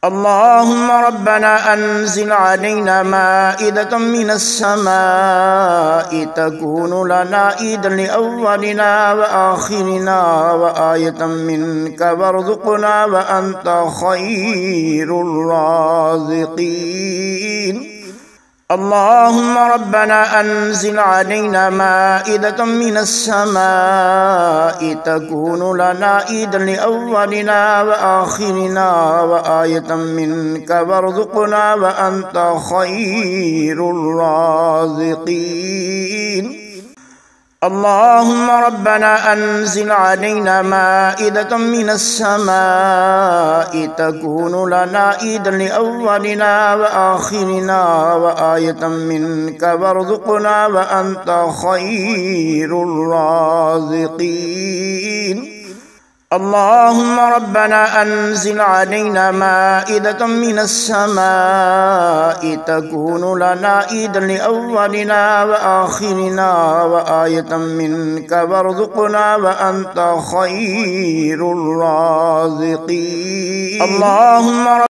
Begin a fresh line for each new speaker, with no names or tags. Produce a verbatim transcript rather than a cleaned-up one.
اللهم ربنا أنزل علينا مائدة من السماء تكون لنا عيدا لأولنا وآخرنا وآية منك وارزقنا وأنت خير الرازقين. اللهم ربنا أنزل علينا مائدة من السماء تكون لنا عيدا لأولنا وآخرنا وآية منك وارزقنا وأنت خير الرازقين. اللهم ربنا أنزل علينا مائدة من السماء تكون لنا عيدا لأولنا وآخرنا وآية منك وارزقنا وأنت خير الرازقين. اللهم ربنا أنزل علينا مائدة من السماء تكون لنا عيدا لأولنا وآخرنا وآية منك وارزقنا وأنت خير الرازقين. اللهم